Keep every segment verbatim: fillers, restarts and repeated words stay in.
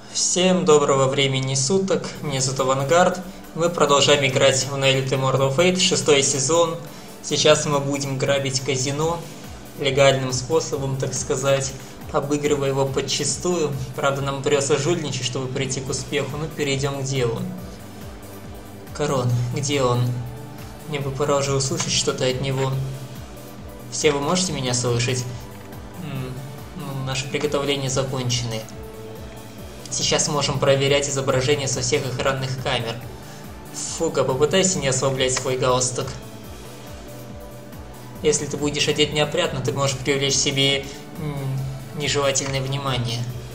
Всем доброго времени суток, меня зовут Авангард. Мы продолжаем играть в Nail Immortal Fate, шестой сезон. Сейчас мы будем грабить казино легальным способом, так сказать, обыгрывая его подчистую. Правда, нам придется жульничать, чтобы прийти к успеху, но перейдем к делу. Корон, где он? Мне бы пора уже услышать что-то от него. Все вы можете меня слышать? М-м, ну, наши приготовления закончены. Сейчас можем проверять изображения со всех охранных камер. Фука, попытайся не ослаблять свой галстук. Если ты будешь одет неопрятно, ты можешь привлечь себе м, нежелательное внимание.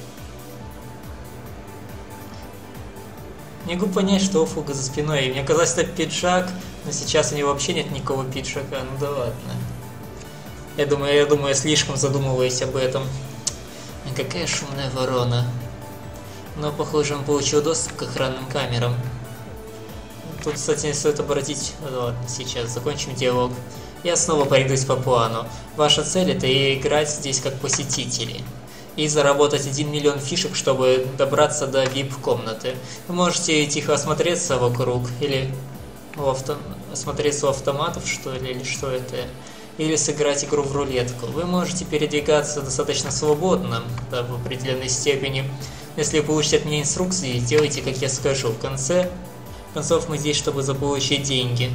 Не могу понять, что у Фуга за спиной. Мне казалось, это пиджак, но сейчас у него вообще нет никакого пиджака. Ну да ладно. Я думаю, я думаю, я слишком задумываюсь об этом. Какая шумная ворона. Но, похоже, он получил доступ к охранным камерам. Тут, кстати, не стоит обратить... Ладно, сейчас закончим диалог. Я снова пройдусь по плану. Ваша цель — это играть здесь как посетители. И заработать один миллион фишек, чтобы добраться до ви ай пи-комнаты. Вы можете тихо осмотреться вокруг, или... В авто... осмотреться у автоматов, что ли, или что это... Или сыграть игру в рулетку. Вы можете передвигаться достаточно свободно, да, в определенной степени. Если вы получите от меня инструкции, делайте, как я скажу. В конце концов, мы здесь, чтобы заполучить деньги.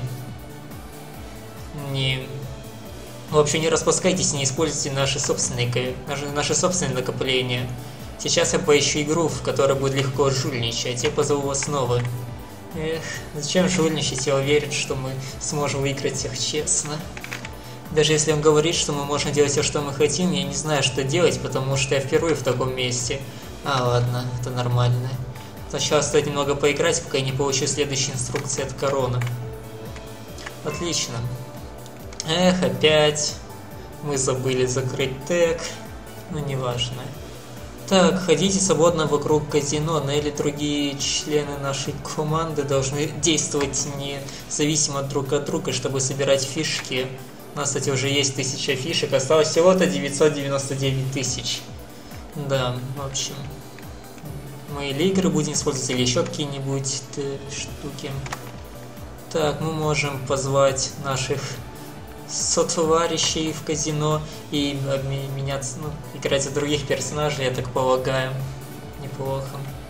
Не... В общем, не распускайтесь, не используйте наши собственные, наши, наши собственные накопления. Сейчас я поищу игру, в которой будет легко жульничать. Я позову вас снова. Эх, зачем жульничать? Я уверен, что мы сможем выиграть всех честно. Даже если он говорит, что мы можем делать все, что мы хотим, я не знаю, что делать, потому что я впервые в таком месте. А, ладно, это нормально. Сначала стоит немного поиграть, пока я не получу следующие инструкции от Короны. Отлично. Эх, опять мы забыли закрыть тег. Ну, неважно. Так, ходите свободно вокруг казино, но или другие члены нашей команды должны действовать независимо друг от друга, чтобы собирать фишки. У нас, кстати, уже есть тысяча фишек, осталось всего-то девятьсот девяносто девять тысяч. Да, в общем, мы или игры будем использовать, или еще какие-нибудь штуки. Так, мы можем позвать наших сотоварищей в казино и меняться, ну, играть за других персонажей, я так полагаю. Неплохо.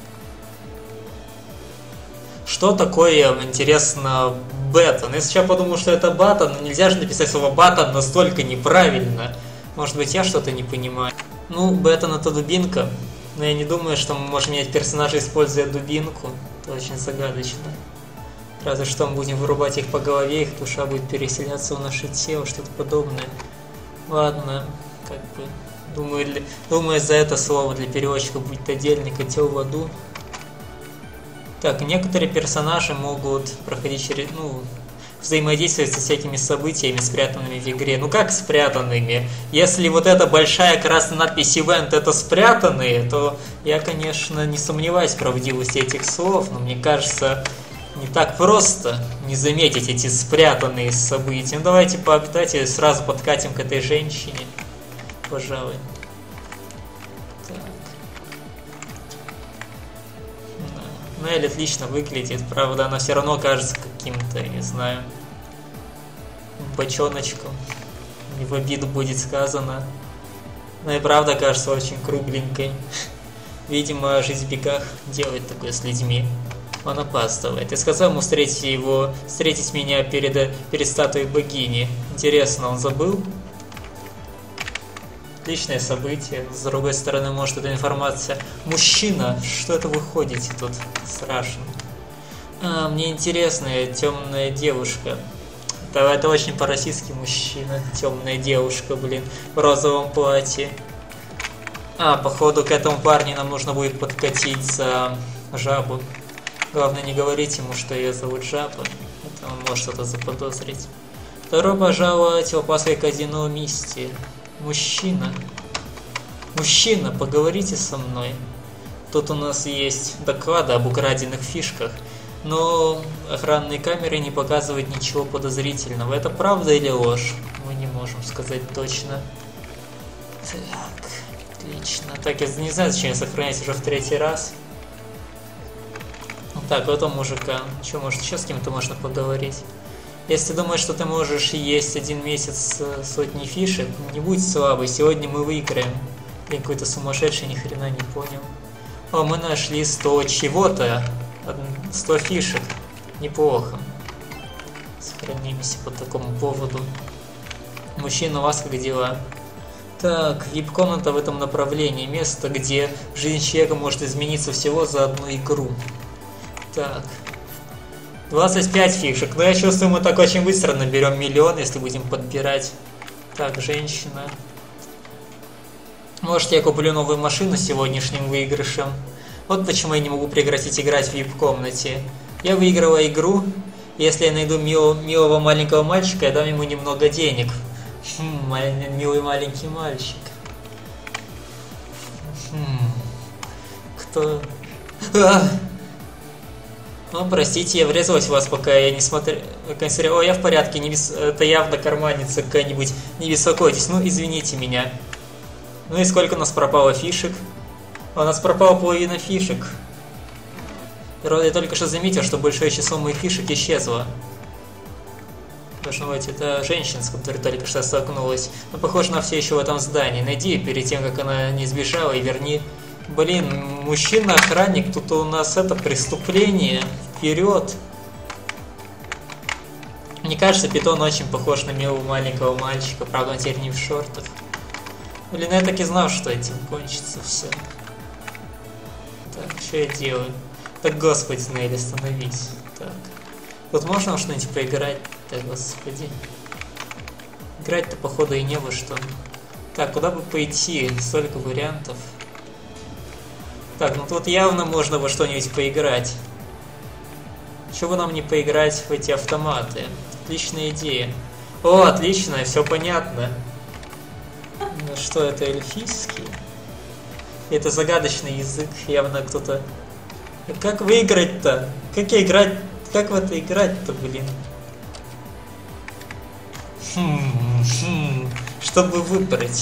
Что такое, интересно, бетон? Я сейчас подумал, что это батон, но нельзя же написать слово батон настолько неправильно. Может быть, я что-то не понимаю. Ну, бетон — это дубинка, но я не думаю, что мы можем менять персонажа, используя дубинку. Это очень загадочно. Разве что мы будем вырубать их по голове, их душа будет переселяться в наше тело, что-то подобное. Ладно, как бы, думаю, для... думаю, за это слово для переводчика будет отдельный котел в аду. Так, некоторые персонажи могут проходить через, ну, взаимодействовать со всякими событиями, спрятанными в игре. Ну как спрятанными? Если вот эта большая красная надпись «Event» — это спрятанные, то я, конечно, не сомневаюсь в правдивости этих слов, но мне кажется, не так просто не заметить эти спрятанные события. Ну давайте пообитайте, сразу подкатим к этой женщине, пожалуй. Нелли отлично выглядит, правда, она все равно кажется каким-то, не знаю, бочоночком. Не в обиду будет сказано. Но и правда кажется очень кругленькой. Видимо, жизнь в бегах делает такое с людьми. Он опаздывает. Я сказал ему встретить его, встретить меня перед, перед статуей богини. Интересно, он забыл? Отличное событие. С другой стороны, может, эта информация... Мужчина! Что это вы ходите тут? Страшно. А, мне интересно, темная девушка. Это, это очень по-российски мужчина. Темная девушка, блин, в розовом платье. А, походу, к этому парню нам нужно будет подкатить за жабу. Главное, не говорить ему, что ее зовут Жаба. Это он может что-то заподозрить. Добро пожаловать в опасное казино Мисти. Мужчина. Мужчина, поговорите со мной. Тут у нас есть доклады об украденных фишках, но охранные камеры не показывают ничего подозрительного. Это правда или ложь? Мы не можем сказать точно. Так, отлично. Так, я не знаю, зачем я сохраняюсь уже в третий раз. Так, вот у мужика. Че, может, еще с кем-то можно поговорить? Если думаешь, что ты можешь есть один месяц сотни фишек, не будь слабый, сегодня мы выиграем. Блин, какой-то сумасшедший, ни хрена не понял. О, мы нашли сто чего-то. сто фишек. Неплохо. Сохранимся по такому поводу. Мужчина, у вас как дела? Так, вип-комната в этом направлении. Место, где жизнь человека может измениться всего за одну игру. Так. двадцать пять фишек. Но я чувствую, мы так очень быстро наберем миллион, если будем подбирать. Так, женщина. Может, я куплю новую машину с сегодняшним выигрышем. Вот почему я не могу прекратить играть в вип-комнате. Я выиграла игру. Если я найду мил, милого маленького мальчика, я дам ему немного денег. Хм, милый маленький мальчик. Хм. Кто? А! Ну, простите, я врезалась в вас, пока я не смотрел. О, я в порядке, не бес... это явно карманница какая-нибудь. Не беспокойтесь, ну извините меня. Ну и сколько у нас пропало фишек? У нас пропала половина фишек. Я только что заметил, что большое число моих фишек исчезло. Должно быть, это женщина, с которой только что столкнулась. Но похоже, она все еще в этом здании. Найди ее перед тем, как она не сбежала, и верни. Блин, мужчина-охранник, тут у нас это преступление. Вперед! Мне кажется, питон очень похож на милого маленького мальчика, правда, он теперь не в шортах. Блин, я так и знал, что этим кончится все. Так, что я делаю? Так, господи, Нелли, остановись. Так. Тут можно что-нибудь поиграть? Так, господи. Играть-то, походу, и не во что. Так, куда бы пойти? Столько вариантов. Так, ну тут явно можно во что-нибудь поиграть. Чего бы нам не поиграть в эти автоматы? Отличная идея. О, отлично, все понятно. Ну, что это, эльфийский? Это загадочный язык, явно кто-то... Как выиграть-то? Как я играть? Как в это играть-то, блин? Хм, хм, чтобы выбрать.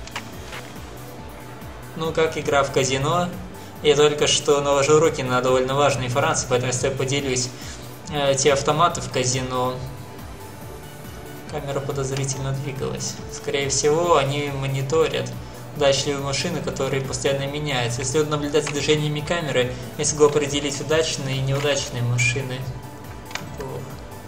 Ну, как игра в казино. Я только что наложил руки на довольно важную информацию, поэтому я с тобой поделюсь. Эти автоматы в казино. Камера подозрительно двигалась. Скорее всего, они мониторят удачливые машины, которые постоянно меняются. Если наблюдать за движениями камеры, я смогу определить удачные и неудачные машины. Плохо.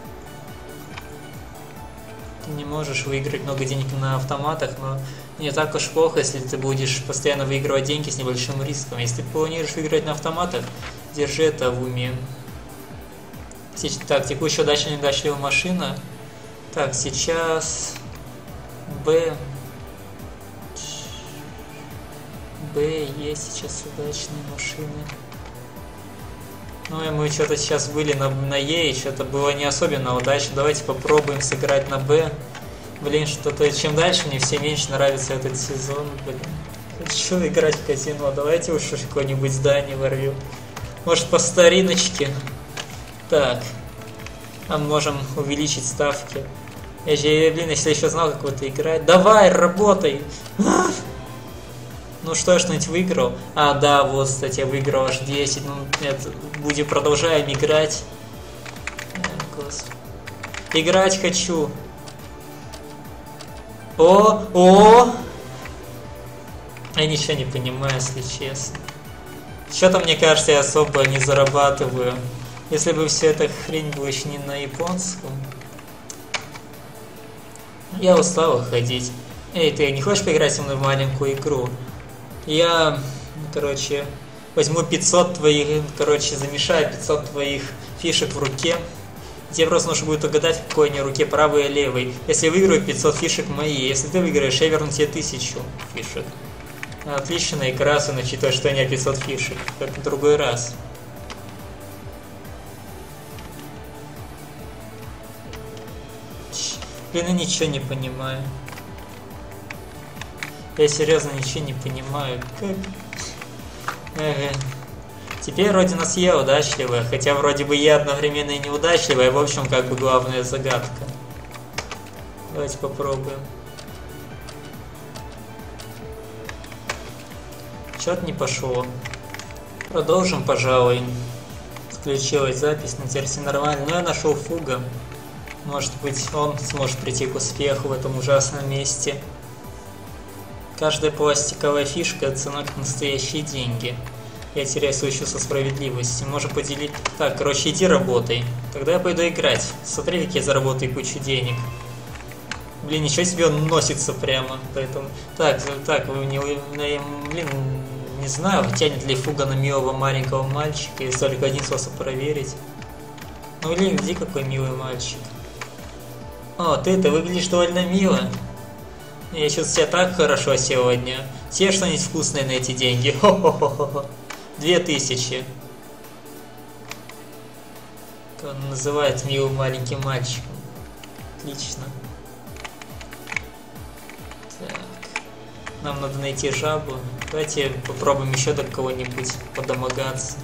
Ты не можешь выиграть много денег на автоматах, но не так уж плохо, если ты будешь постоянно выигрывать деньги с небольшим риском. Если ты планируешь выиграть на автоматах, держи это в уме. Так, текущая удачная и неудачливая машина. Так, сейчас Б. Б, есть сейчас удачные машины. Ну и мы что-то сейчас были на, на Е, и что-то было не особенно удачно. Давайте попробуем сыграть на Б. Блин, что-то чем дальше, мне все меньше нравится этот сезон. Блин, хочу играть в казино. Давайте уж какое-нибудь здание ворвем. Может, по стариночке. Так. А можем увеличить ставки. Я же, блин, если еще знал, как в это играть. Давай, работай! Ну что, я что-нибудь выиграл? А, да, вот, кстати, я выиграл аж десять. Ну, нет, будем продолжаем играть. Господи. Играть хочу. О, о! Я ничего не понимаю, если честно. Что-то, мне кажется, я особо не зарабатываю. Если бы все эта хрень была еще не на японском. Я устал ходить. Эй, ты не хочешь поиграть со мной в маленькую игру? Я, короче, возьму пятьсот твоих, короче, замешаю пятьсот твоих фишек в руке. Тебе просто нужно будет угадать, в какой они руке, правой или левой. Если я выиграю, пятьсот фишек мои. Если ты выиграешь, я верну тебе тысячу фишек. Отлично, и красу, учитывая, что у меня пятьсот фишек. Как в другой раз. Блин, я ничего не понимаю. Я серьезно ничего не понимаю. Как? Ага. Теперь вроде нас Е удачливая, хотя вроде бы Е одновременно и неудачливая, в общем, как бы главная загадка. Давайте попробуем. Что-то не пошло. Продолжим, пожалуй. Включилась запись, но теперь все нормально. Но я нашел Фуга. Может быть, он сможет прийти к успеху в этом ужасном месте. Каждая пластиковая фишка цена как настоящие деньги. Я теряю свое чувство справедливости. Можем поделить... Так, короче, иди работай. Тогда я пойду играть. Смотри, как я заработаю кучу денег. Блин, ничего себе, он носится прямо. Поэтому... Так, так, вы не... Блин, не знаю, тянет ли Фуга на милого маленького мальчика. Есть только один способ проверить. Ну, блин, где какой милый мальчик. О, ты-то выглядишь довольно мило. Я чувствую себя так хорошо сегодня. Съешь что-нибудь вкусное на эти деньги. Хо-хо-хо-хо. Две тысячи. Как он называет милым маленьким мальчиком. Отлично. Так. Нам надо найти жабу. Давайте попробуем еще до кого-нибудь подомогаться.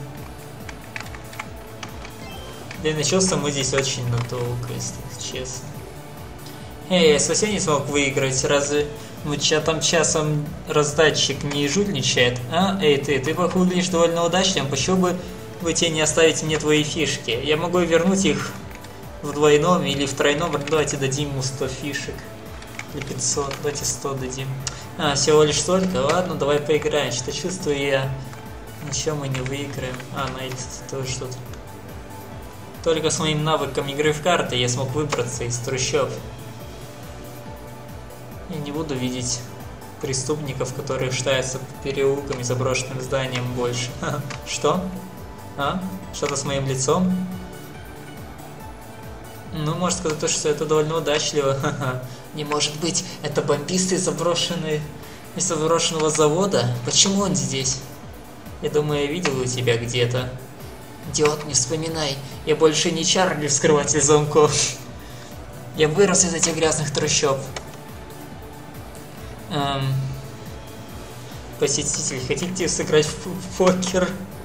Для начала мы здесь очень надолго, если честно. Эй, я совсем не смог выиграть. Разве ну чья там часом раздатчик не жульничает? А? Эй, ты, ты выглядишь довольно удачным. Почему бы вы тебе не оставить мне твои фишки? Я могу вернуть их в двойном или в тройном. Давайте дадим ему сто фишек. Или пятьсот. Давайте сто дадим. А, всего лишь столько? Ладно, давай поиграем. Что чувствую я? Ничего мы не выиграем. А, на эти тоже что-то. Только с моим навыком игры в карты я смог выбраться из трущоб. Я не буду видеть преступников, которые шатаются по переулкам и заброшенным зданиям больше. Что? А? Что-то с моим лицом? Ну, можно сказать, то, что это довольно удачливо. Не может быть, это бомбисты из заброшенной... из заброшенного завода? Почему он здесь? Я думаю, я видел у тебя где-то. Идиот, не вспоминай. Я больше не Чарли, вскрыватель замков. Я вырос из этих грязных трущоб. Эм... Посетитель, хотите сыграть в покер?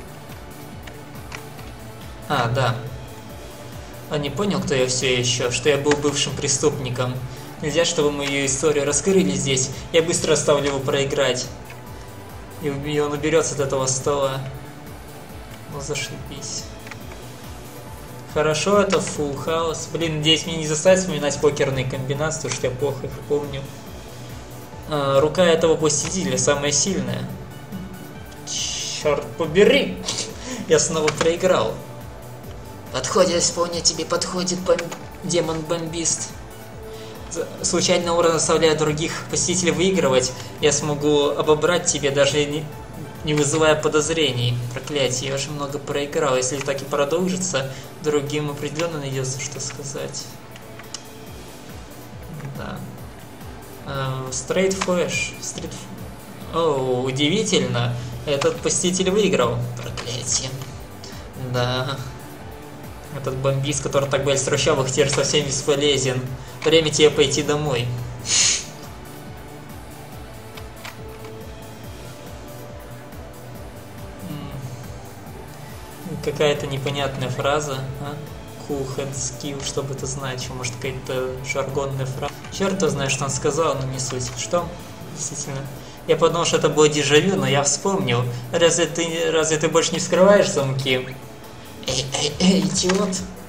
А, да. Он не понял, кто я все еще, что я был бывшим преступником. Нельзя, чтобы мы ее историю раскрыли здесь. Я быстро оставлю его проиграть. И он уберется от этого стола. Ну, зашибись. Хорошо, это Full House. Блин, надеюсь, мне не заставить вспоминать покерные комбинации, потому что я плохо их помню. А, рука этого посетителя самая сильная. Черт побери! Я снова проиграл. Подходит, вполне тебе подходит бом... демон-бомбист. Случайно уровень заставляя других посетителей выигрывать, я смогу обобрать тебя, даже не, не вызывая подозрений. Проклятие, я уже много проиграл. Если так и продолжится, другим определенно найдется что сказать. Да. Straight Flash. Street... О, удивительно. Этот посетитель выиграл. Проклятие. Да. Этот бомбист, который так был из трущобах, теперь совсем бесполезен. Время тебе пойти домой. Какая-то непонятная фраза. А? Cool head skill, что бы это значило. Может, какая-то жаргонная фраза. Черт его знает, что он сказал, но не суть. Что? Действительно. Я подумал, что это было дежавю, но я вспомнил. Разве ты, разве ты больше не вскрываешь замки? Эй, эй, эй, идиот!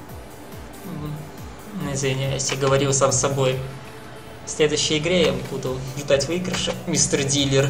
Извиняюсь, я говорил сам с собой. В следующей игре я буду ждать выигрыша, мистер Дилер.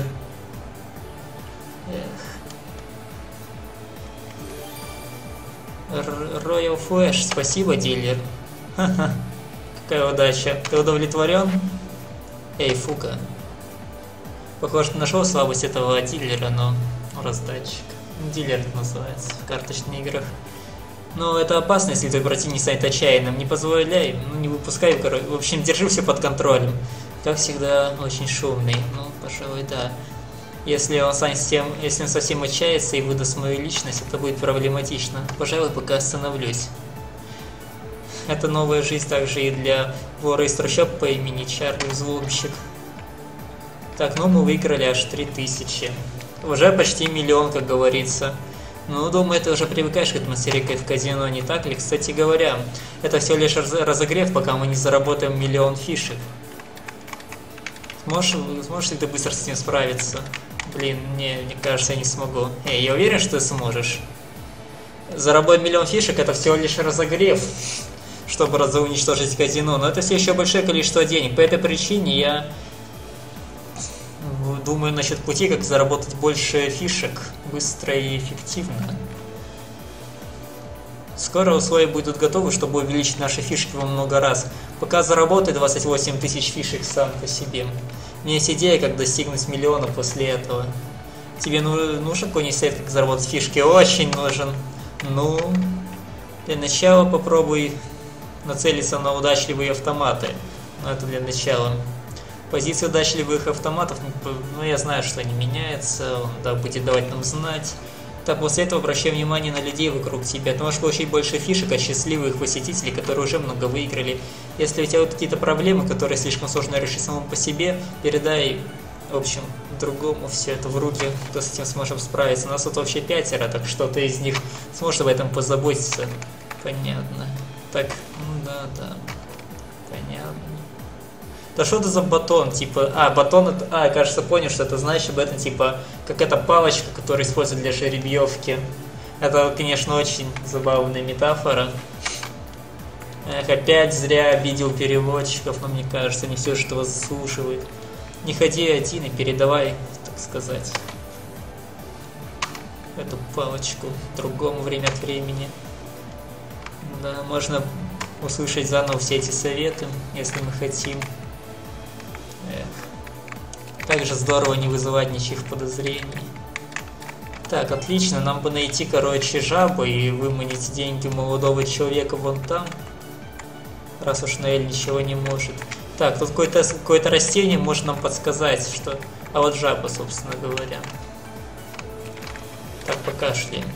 Royal Flash, спасибо, дилер. Ха-ха, какая удача. Ты удовлетворен? Эй, Фуга. Похоже, ты нашел слабость этого дилера, но раздатчик. Дилер это называется в карточных играх. Но это опасно, если твой противник не станет отчаянным. Не позволяй, ну не выпускай, короче. В общем, держи все под контролем. Как всегда, очень шумный. Ну, пожалуй, да. Если он станет тем, если он совсем отчается и выдаст мою личность, это будет проблематично. Пожалуй, пока остановлюсь. Это новая жизнь также и для вора из трущоб по имени Чарли Взломщик. Так, ну мы выиграли аж три тысячи. Уже почти миллион, как говорится. Ну, думаю, ты уже привыкаешь к атмосфере в казино, не так ли? Кстати говоря, это всего лишь разогрев, пока мы не заработаем миллион фишек. Сможешь, сможешь ли ты быстро с этим справиться? Блин, мне, мне кажется, я не смогу. Эй, я уверен, что ты сможешь. Заработать миллион фишек — это всего лишь разогрев, чтобы уничтожить казино, но это все еще большое количество денег. По этой причине я думаю насчет пути, как заработать больше фишек быстро и эффективно. Скоро условия будут готовы, чтобы увеличить наши фишки во много раз. Пока заработай двадцать восемь тысяч фишек сам по себе. У меня есть идея, как достигнуть миллиона после этого. Тебе нужен какой-нибудь совет, как заработать фишки? Очень нужен. Ну, для начала попробуй нацелиться на удачливые автоматы. Ну, это для начала. Позиции удачливых автоматов, ну, я знаю, что они меняются, он, да, будет давать нам знать. Так, после этого обращай внимание на людей вокруг тебя. Ты можешь получить больше фишек от счастливых посетителей, которые уже много выиграли. Если у тебя вот какие-то проблемы, которые слишком сложно решить самому по себе, передай, в общем, другому все это в руки, кто с этим сможет справиться. У нас тут вообще пятеро, так что кто-то из них сможет об этом позаботиться. Понятно. Так, ну да, да. Понятно. Да что это за батон? Типа, а, батон это... А, я, кажется, понял, что это значит, это типа какая-то палочка, которую используют для жеребьевки. Это, конечно, очень забавная метафора. Эх, опять зря обидел переводчиков, но мне кажется, не все, что вас заслуживает. Не ходи один и передавай, так сказать, эту палочку другому время от времени. Да, можно услышать заново все эти советы, если мы хотим. Эх. Также здорово не вызывать ничьих подозрений. Так, отлично, нам бы найти, короче, жабу и выманить деньги молодого человека вон там. Раз уж Ноэль ничего не может. Так, тут какое-то какое-то растение может нам подсказать, что... А вот жаба, собственно говоря. Так, покашляем.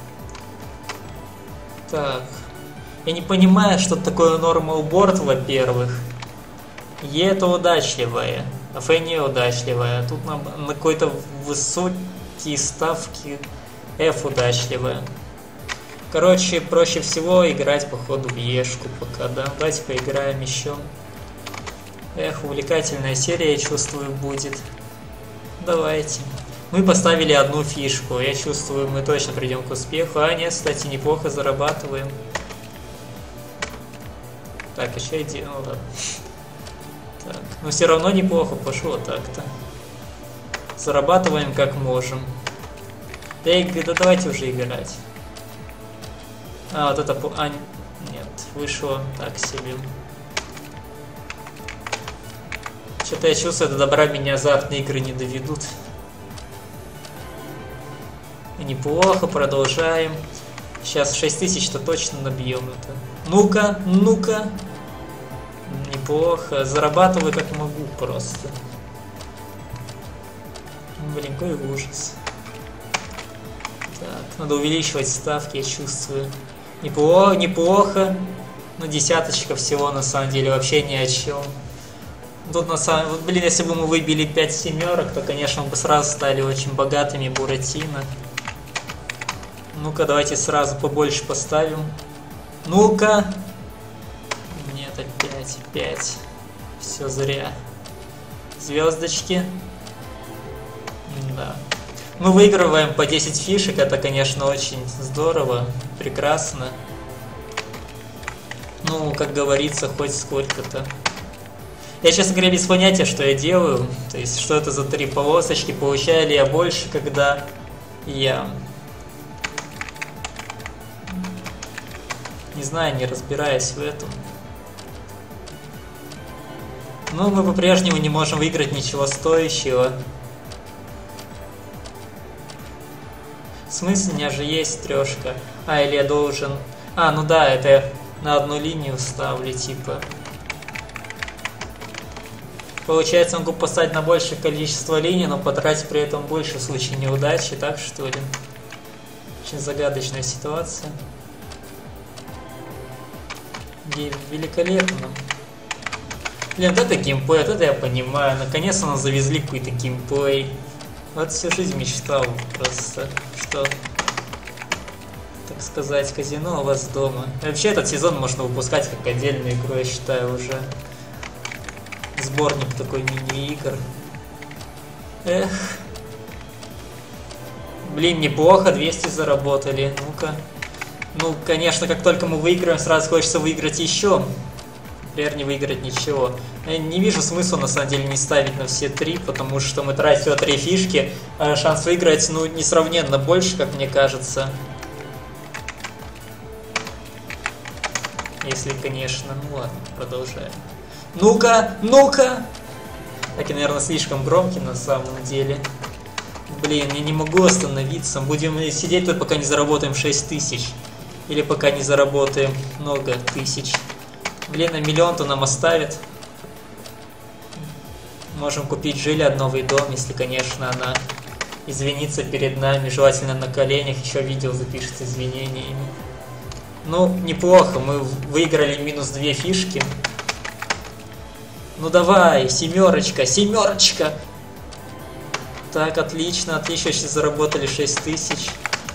Так. Я не понимаю, что такое normal board, во-первых. Е это удачливая, а Ф не удачливая. Тут нам на какой-то высокие ставки F удачливая. Короче, проще всего играть, походу, в Ешку пока, да. Давайте поиграем еще. Эх, увлекательная серия, я чувствую, будет. Давайте. Мы поставили одну фишку. Я чувствую, мы точно придем к успеху. А нет, кстати, неплохо зарабатываем. Так, еще иди. Ну ладно. Так, но все равно неплохо пошло так-то. Зарабатываем как можем. Да, да давайте уже играть. А, вот это... А, нет, вышло так себе. Что-то я чувствую, до добра меня азартные игры не доведут. Неплохо, продолжаем. Сейчас шесть тысяч-то точно набьем это. Ну-ка, ну-ка. Неплохо. Зарабатываю как могу просто. Блин, какой ужас. Так, надо увеличивать ставки, я чувствую. Неплохо, неплохо. Ну, десяточка всего, на самом деле, вообще ни о чем. Тут на самом деле, блин, если бы мы выбили пять семерок, то, конечно, мы бы сразу стали очень богатыми Буратино. Ну-ка, давайте сразу побольше поставим. Ну-ка. Нет, опять, пять. Все зря. Звездочки. Да. Мы выигрываем по десять фишек, это, конечно, очень здорово, прекрасно. Ну, как говорится, хоть сколько-то. Я, честно говоря, без понятия, что я делаю. То есть, что это за три полосочки, получаю ли я больше, когда я... Не знаю, не разбираюсь в этом. Но мы по-прежнему не можем выиграть ничего стоящего. В смысле, у меня же есть трешка. А, или я должен... А, ну да, это я на одну линию ставлю, типа. Получается, могу поставить на большее количество линий, но потратить при этом больше в случае неудачи, так что ли? Очень загадочная ситуация. Великолепно. Блин, вот это геймплей, вот это я понимаю. Наконец-то нас завезли какой-то геймплей. Вот всю жизнь мечтал просто, что, так сказать, казино у вас дома. И вообще этот сезон можно выпускать как отдельную игру, я считаю, уже. Сборник такой мини-игр. Эх. Блин, неплохо, двести заработали. Ну-ка. Ну, конечно, как только мы выиграем, сразу хочется выиграть еще. Например, не выиграть ничего. Я не вижу смысла, на самом деле, не ставить на все три, потому что мы тратим всего три фишки, а шанс выиграть, ну, несравненно больше, как мне кажется. Если, конечно... Ну ладно, продолжаем. Ну-ка, ну-ка! Так, я, наверное, слишком громкий на самом деле. Блин, я не могу остановиться. Будем сидеть тут, пока не заработаем шесть тысяч. Или пока не заработаем много тысяч. Блин, на миллион-то нам оставит. Можем купить Жиля новый дом, если, конечно, она извинится перед нами. Желательно на коленях, еще видео запишет с извинениями. Ну, неплохо, мы выиграли минус две фишки. Ну давай, семерочка, семерочка. Так, отлично, отлично, сейчас заработали шесть тысяч.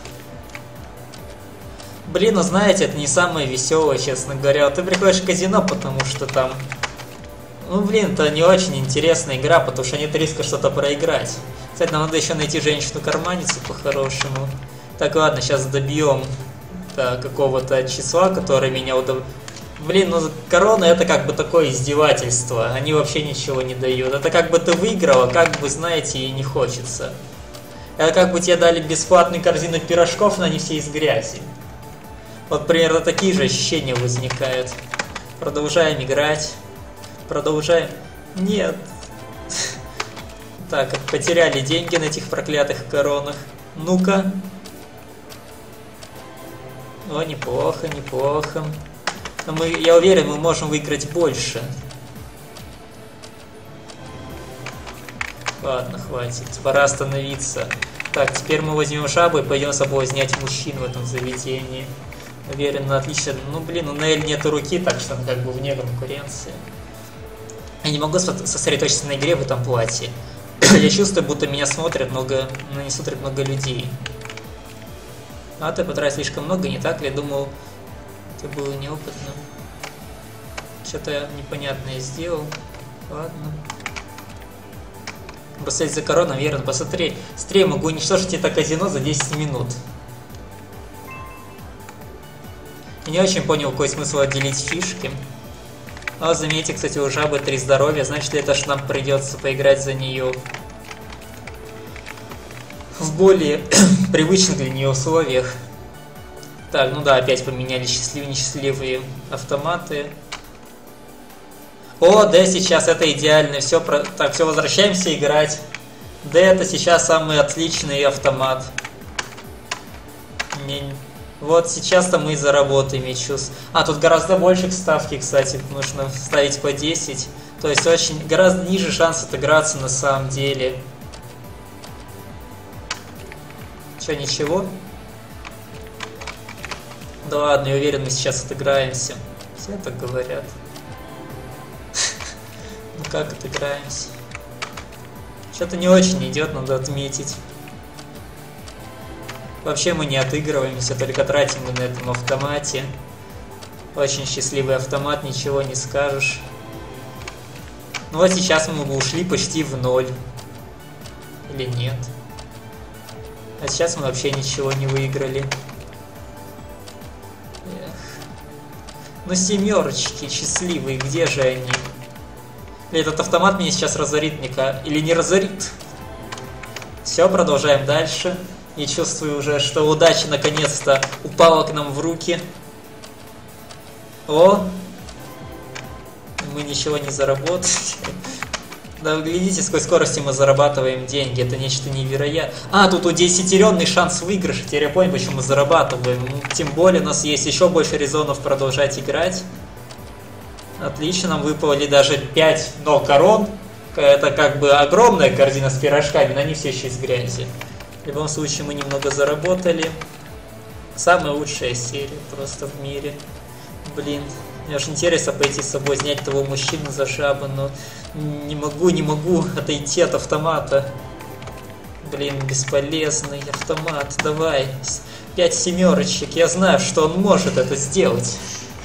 Блин, ну знаете, это не самое веселое, честно говоря. Вот ты приходишь в казино, потому что там... Ну, блин, это не очень интересная игра, потому что нет риска что-то проиграть. Кстати, нам надо еще найти женщину-карманницу по-хорошему. Так, ладно, сейчас добьем до какого-то числа, которое меня удов... Блин, ну корона это как бы такое издевательство. Они вообще ничего не дают. Это как бы ты выиграла, как бы, знаете, и не хочется. Это как бы тебе дали бесплатную корзину пирожков, но они все из грязи. Вот примерно такие же ощущения возникают. Продолжаем играть. Продолжаем. Нет. Так, потеряли деньги на этих проклятых коронах. Ну-ка. О, неплохо, неплохо. Но мы, я уверен, мы можем выиграть больше. Ладно, хватит. Пора остановиться. Так, теперь мы возьмем жабу и пойдем соблазнять мужчин в этом заведении. Уверен, на отлично. Ну, блин, у Нель нет руки, так что он как бы вне конкуренции. Я не могу сосредоточиться на игре в этом платье. Я чувствую, будто меня смотрят много, ну, не смотрят много людей. А ты потратил слишком много, не так ли? Думал, ты был неопытным. Что-то непонятное сделал. Ладно. Бросать за корону, верно. Посмотри, быстрее могу уничтожить это казино за десять минут. Я не очень понял, какой смысл отделить фишки. А заметьте, кстати, у жабы три здоровья, значит ли это, что нам придется поиграть за нее в более привычных для нее условиях. Так, ну да, опять поменяли счастливые несчастливые автоматы. О, да, сейчас это идеально. Все, про... так, все, возвращаемся играть. Да, это сейчас самый отличный автомат. Не... Вот сейчас-то мы и заработаем, я чувствую. А, тут гораздо больше ставки, кстати, нужно ставить по десять. То есть очень гораздо ниже шанс отыграться на самом деле. Че, ничего? Да ладно, я уверен, мы сейчас отыграемся. Все так говорят. Ну как отыграемся? Что-то не очень идет, надо отметить. Вообще мы не отыгрываемся, только тратим мы на этом автомате. Очень счастливый автомат, ничего не скажешь. Ну вот сейчас мы бы ушли почти в ноль. Или нет? А сейчас мы вообще ничего не выиграли. Эх. Ну семерочки счастливые, где же они? Этот автомат меня сейчас разорит, мне кажется. Или не разорит? Все, продолжаем дальше. Я чувствую уже, что удача наконец-то упала к нам в руки. О! Мы ничего не заработали. Да, глядите, с какой скоростью мы зарабатываем деньги. Это нечто невероятное. А, тут удесятеренный шанс выигрыша. Теперь я понял, почему мы зарабатываем. Тем более у нас есть еще больше резонов продолжать играть. Отлично, нам выпали даже пять но корон. Это как бы огромная корзина с пирожками, но они все еще из грязи. В любом случае мы немного заработали. Самая лучшая серия просто в мире. Блин, мне аж интересно пойти с собой снять того мужчину за жабу, но не могу, не могу отойти от автомата. Блин, бесполезный автомат. Давай, пять семерочек. Я знаю, что он может это сделать.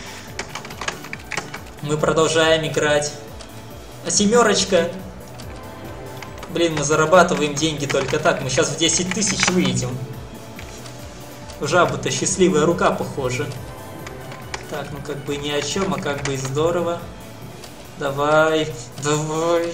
Мы продолжаем играть. А семерочка... Блин, мы зарабатываем деньги только так. Мы сейчас в десять тысяч выйдем. У жабы-то счастливая рука, похоже. Так, ну как бы ни о чем, а как бы и здорово. Давай, давай.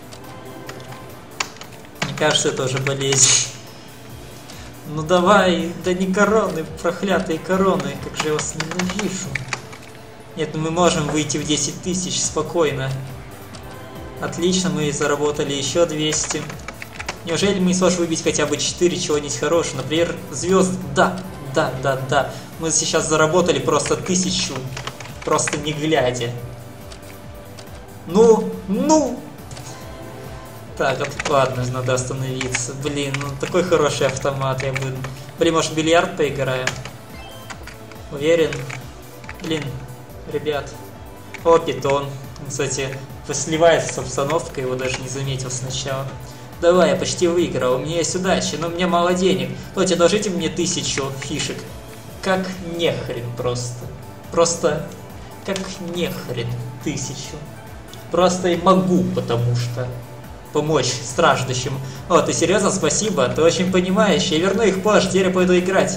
Мне кажется, это уже болезнь. Ну давай, да не короны, проклятые короны, как же я вас ненавижу. Нет, ну мы можем выйти в десять тысяч спокойно. Отлично, мы заработали еще двести. Неужели мы не сможем выбить хотя бы четыре чего-нибудь хорошего? Например, звезд. Да, да, да, да. Мы сейчас заработали просто тысячу. Просто не глядя. Ну, ну. Так, ладно, надо остановиться. Блин, ну такой хороший автомат. Я бы... Блин, может, в бильярд поиграем? Уверен? Блин, ребят. О, питон. Кстати, сливается с обстановкой, его даже не заметил сначала. Давай, я почти выиграл, у меня есть удача, но у меня мало денег. Давайте, одолжите мне тысячу фишек. Как нехрен просто. Просто как нехрен тысячу. Просто и могу, потому что помочь страждущим. О, ты серьезно? Спасибо, ты очень понимаешь. Я верну их позже, теперь я пойду играть.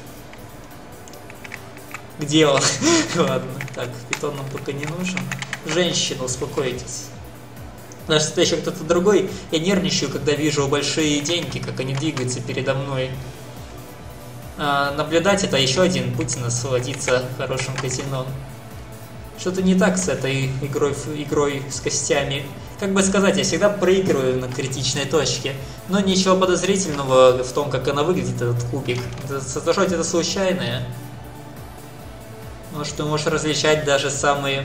Где он? Ладно, так, питон нам пока не нужен. Женщина, успокойтесь. Даже если еще кто-то другой, я нервничаю, когда вижу большие деньги, как они двигаются передо мной. А, наблюдать это еще один путь насладиться хорошим казино. Что-то не так с этой игрой, игрой с костями. Как бы сказать, я всегда проигрываю на критичной точке. Но ничего подозрительного в том, как она выглядит, этот кубик. Это, это, это случайное. Может, ты можешь различать даже самые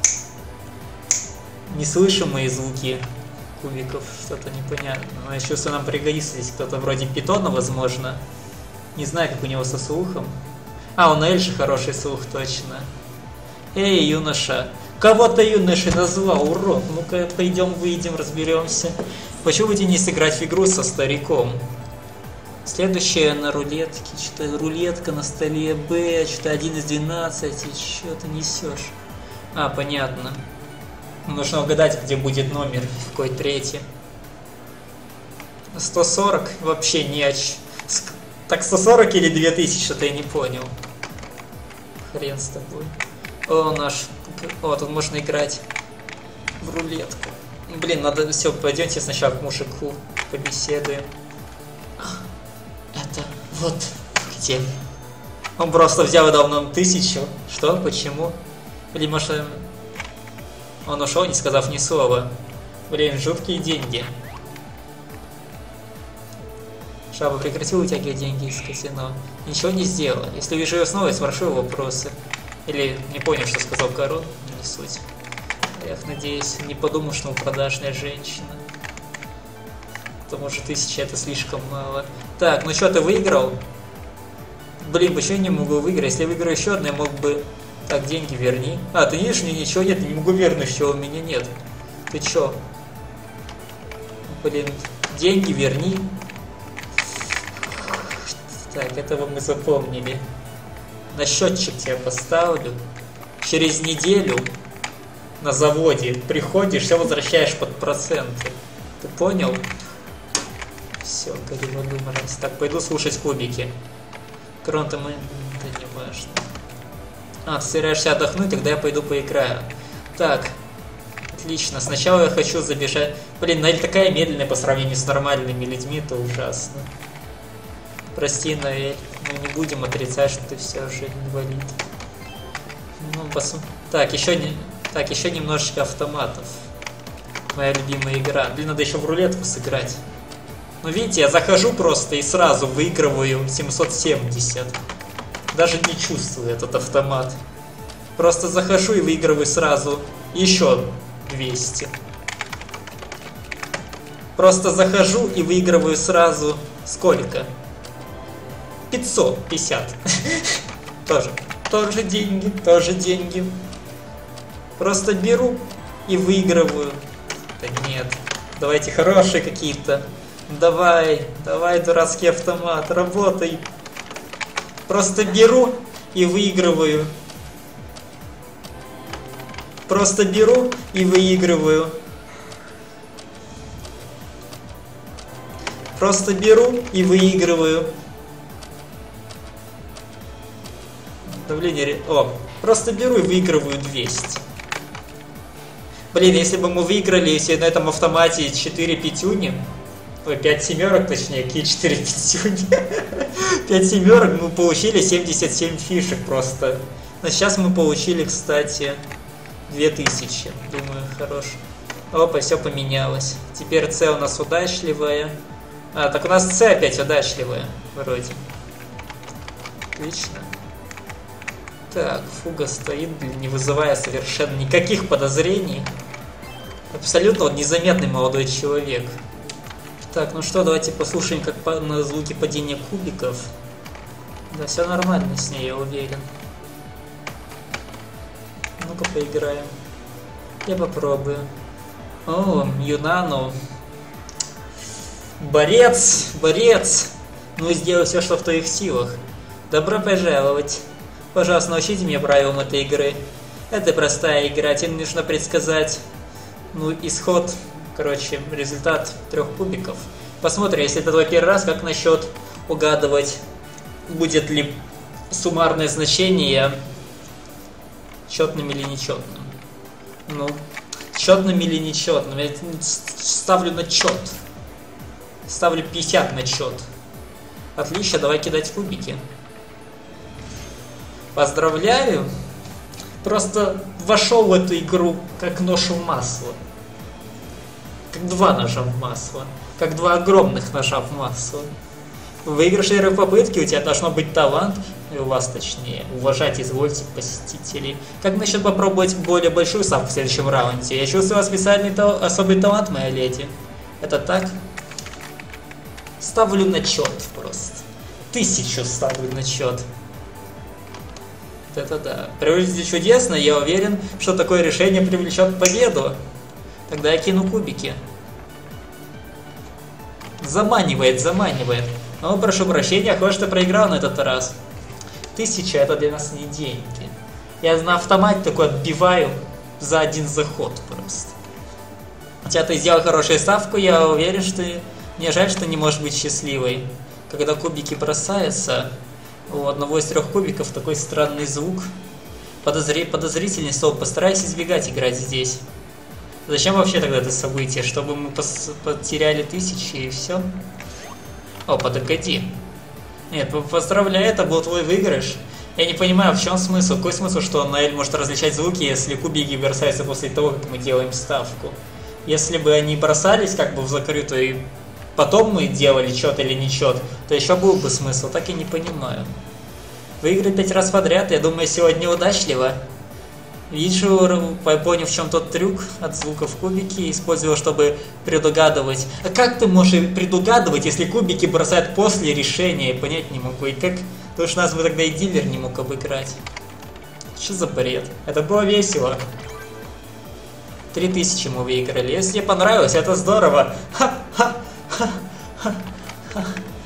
неслышимые звуки кубиков, что-то непонятно. Но я чувствую, нам пригодится здесь кто-то вроде питона, возможно. Не знаю, как у него со слухом. А, у Эльши хороший слух, точно. Эй, юноша. Кого ты юношей назвал, урод? Ну-ка, пойдем, выйдем, разберемся. Почему бы тебе не сыграть в игру со стариком? Следующее на рулетке. Что-то рулетка на столе Б, что-то один из двенадцати. Что ты несешь? А, понятно. Нужно угадать, где будет номер, какой третий. сто сорок? Вообще не о чем. Так сто сорок или две тысячи, что-то я не понял. Хрен с тобой. О, наш... О, тут можно играть в рулетку. Блин, надо... Все, пойдемте сначала к мужику побеседуем. Это вот где. Он просто взял и дал нам тысячу. Что? Почему? Блин, может... Он ушел, не сказав ни слова. Блин, жуткие деньги. Шаба прекратил вытягивать деньги из казино. Ничего не сделала. Если вижу ее снова, я спрошу вопросы. Или не понял, что сказал король. Не суть. Я надеюсь, не подумал, что он продажная женщина. Потому что тысяча это слишком мало. Так, ну что, ты выиграл? Блин, почему я не могу выиграть? Если я выиграю еще одну, я мог бы... Так, деньги верни. А, ты видишь, мне ничего нет, не могу вернуть, что у меня нет. Ты чё? Блин, деньги верни. Так, этого мы запомнили. На счетчик тебя поставлю. Через неделю на заводе приходишь, все возвращаешь под проценты. Ты понял? Все, Галина выморалась. Так, пойду слушать кубики. Крон-то мы... Да не важно. А, ты собираешься отдохнуть, тогда я пойду поиграю. Так, отлично. Сначала я хочу забежать... Блин, Наэль такая медленная по сравнению с нормальными людьми, это ужасно. Прости, Наэль, мы не будем отрицать, что ты все же инвалид. Ну, пос... Так, еще не... так, еще немножечко автоматов. Моя любимая игра. Блин, надо еще в рулетку сыграть. Ну, видите, я захожу просто и сразу выигрываю семьсот семьдесят. Даже не чувствую этот автомат. Просто захожу и выигрываю сразу еще двести. Просто захожу и выигрываю сразу сколько? пятьсот пятьдесят. Тоже. Тоже деньги, тоже деньги. Просто беру и выигрываю. Да нет. Давайте хорошие какие-то. Давай, давай, дурацкий автомат, работай. Просто беру и выигрываю. Просто беру и выигрываю. Просто беру и выигрываю. Давление... О, просто беру и выигрываю двести. Блин, если бы мы выиграли все на этом автомате четыре пятюни, ой, пять семерок, точнее, какие четыре пятюни, пять семерок, мы получили семьдесят семь фишек просто. Но сейчас мы получили, кстати, две тысячи. Думаю, хорош. Опа, все поменялось. Теперь С у нас удачливая. А, так у нас С опять удачливая, вроде. Отлично. Так, Фуга стоит, не вызывая совершенно никаких подозрений. Абсолютно он незаметный молодой человек. Так, ну что, давайте послушаем, как по, на звуки падения кубиков. Да, все нормально с ней, я уверен. Ну-ка поиграем. Я попробую. О, Юнану. Борец, борец. Ну, сделай все, что в твоих силах. Добро пожаловать. Пожалуйста, научите меня правилам этой игры. Это простая игра, тебе нужно предсказать, ну, исход, короче, результат трех кубиков. Посмотрим, если это твой первый раз, как насчет угадывать, будет ли суммарное значение четным или нечетным. Ну, четным или нечетным. Я ставлю на чет. Ставлю пятьдесят на чет. Отлично, давай кидать кубики. Поздравляю. Просто вошел в эту игру как нож в масло. Как два ножа в масло. Как два огромных ножа в масло. В выигрышной попытке у тебя должно быть талант, и у вас точнее, уважать извольте посетителей. Как насчет попробовать более большую ставку в следующем раунде? Я чувствую у вас специальный тал- особый талант, моя леди. Это так? Ставлю на чет просто. Тысячу ставлю на чет. Это да. Привлечите чудесно, я уверен, что такое решение привлечет победу. Тогда я кину кубики. Заманивает, заманивает. Но прошу прощения, кое-что проиграл на этот раз. Тысяча это для нас не деньги. Я на автомате такой отбиваю за один заход просто. Хотя ты сделал хорошую ставку, я уверен, что мне жаль, что не можешь быть счастливой. Когда кубики бросаются, у одного из трех кубиков такой странный звук. Подозри... Подозрительный стол. Постарайся избегать играть здесь. Зачем вообще тогда это событие? Чтобы мы пос... потеряли тысячи и все? О, подогоди. Нет, поздравляю, это был твой выигрыш. Я не понимаю, в чем смысл? Какой смысл, что Наэль может различать звуки, если кубики бросаются после того, как мы делаем ставку? Если бы они бросались как бы в закрытую, и потом мы делали чет или не чет, то еще был бы смысл, так и не понимаю. Выиграть пять раз подряд, я думаю, сегодня удачливо. Вижу, понял, в чем тот трюк от звуков кубики, использовал, чтобы предугадывать. А как ты можешь предугадывать, если кубики бросают после решения? Понять не могу. И как? Потому что нас бы тогда и дилер не мог обыграть. Что за бред? Это было весело. Три тысячи мы выиграли. Если тебе понравилось, это здорово. Ха-ха-ха-ха-ха.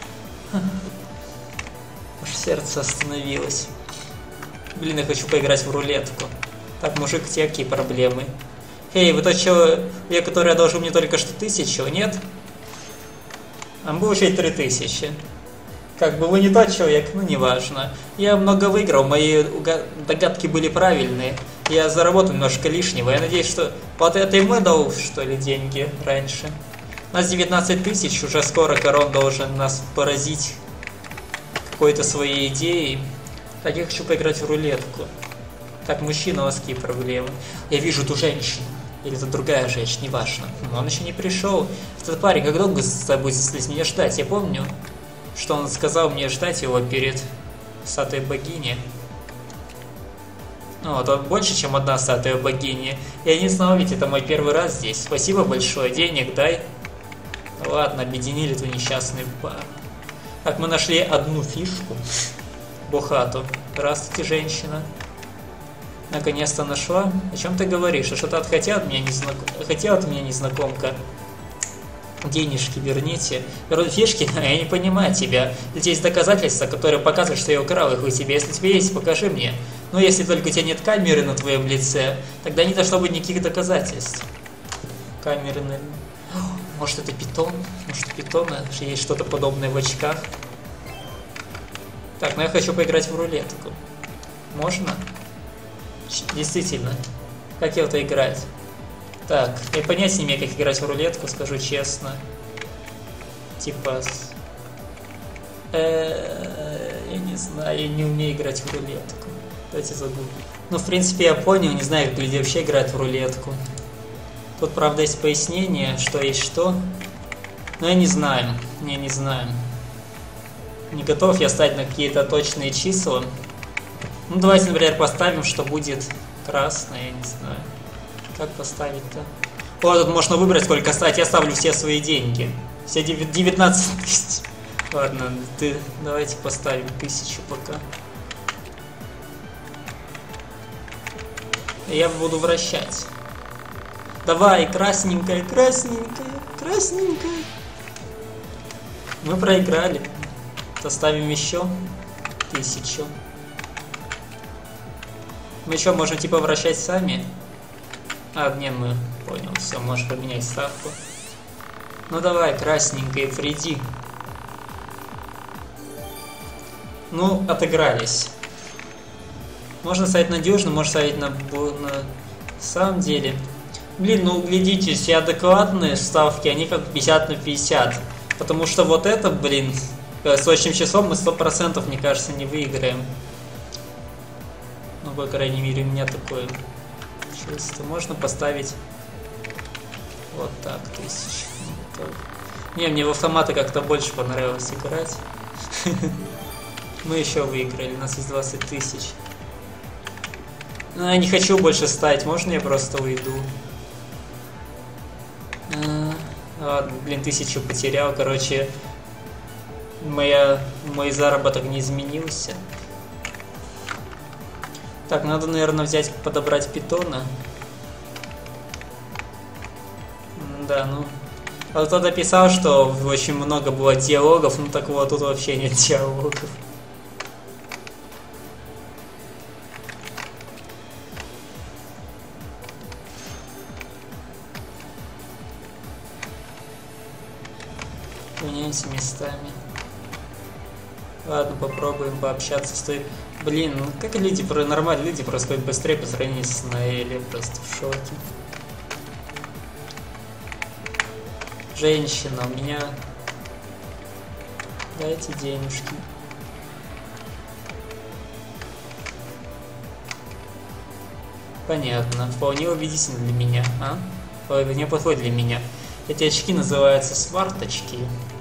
Аж сердце остановилось. Блин, я хочу поиграть в рулетку. Так, мужик, у тебя какие проблемы? Эй, вы тот человек, который одолжил мне только что тысячу, нет? А мы получили три тысячи. Как бы вы не тот человек, ну неважно. Я много выиграл, мои догадки были правильные. Я заработал немножко лишнего. Я надеюсь, что вот это и мы дал, что ли, деньги раньше. У нас девятнадцать тысяч, уже скоро Корон должен нас поразить какой-то своей идеей. Так, я хочу поиграть в рулетку. Так, мужчина, у вас какие проблемы? Я вижу ту женщину. Или это другая женщина, неважно. Но он еще не пришел. Этот парень, как долго будет здесь меня ждать? Я помню, что он сказал мне ждать его перед статуей богини. Ну, вот он больше, чем одна статуя богини. Я не знал, ведь это мой первый раз здесь. Спасибо большое, денег дай. Ладно, объединили эту несчастную пару. Так, мы нашли одну фишку. Бухату. Здравствуйте, женщина. Наконец-то нашла. О чем ты говоришь? А что-то хотела от меня незнаком... хотела от меня незнакомка. Денежки верните. Вернуть фишки? Я не понимаю тебя. Здесь доказательства, которые показывают, что я украл их у тебя. Если тебе есть, покажи мне. Но если только у тебя нет камеры на твоем лице, тогда не должно быть никаких доказательств. Камеры на... Может, это питон? Может, у питона есть что-то подобное в очках? Так, ну я хочу поиграть в рулетку. Можно? Действительно. Как я в это играть? Так, я понятия не имею, как играть в рулетку, скажу честно. Типа... Я не знаю, я не умею играть в рулетку. Давайте забуду. Ну, в принципе, я понял, не знаю, как люди вообще играют в рулетку. Тут, правда, есть пояснение, что есть что. Но я не знаю, я не знаю. Не готов я ставить на какие-то точные числа. Ну, давайте, например, поставим, что будет красное, я не знаю. Как поставить-то? О, тут можно выбрать, сколько ставить. Я ставлю все свои деньги. Все девятнадцать тысяч. Ладно, ты, давайте поставим тысячу пока. Я буду вращать. Давай, красненькая, красненькая, красненькая. Мы проиграли. Поставим еще тысячу. Мы еще можем типа вращать сами. А, не, мы понял, все, можешь поменять ставку. Ну давай, красненькая, приди. Ну, отыгрались. Можно ставить надежно, можно ставить на... на... В самом деле... Блин, ну глядите, все адекватные ставки, они как пятьдесят на пятьдесят. Потому что вот это, блин, с очень часом мы сто процентов, мне кажется, не выиграем. Ну, по крайней мере, у меня такое чувство. Можно поставить вот так, тысяч. Не, мне в автоматы как-то больше понравилось играть. Мы еще выиграли, у нас есть двадцать тысяч. Ну, я не хочу больше ставить, можно я просто уйду? А, ладно, блин, тысячу потерял, короче, моя, мой заработок не изменился. Так, надо, наверное, взять, подобрать питона. Да, ну... А кто-то писал, что очень много было диалогов, ну так вот, тут вообще нет диалогов. Меняемся местами. Ладно, попробуем пообщаться с той... Блин, ну как люди, нормальные люди просто ходят быстрее по сравнению с Наэлем, просто в шоке. Женщина, у меня... Дайте денежки. Понятно, вполне убедительно для меня, а? Вполне подходит для меня. Эти очки называются смарт-очки.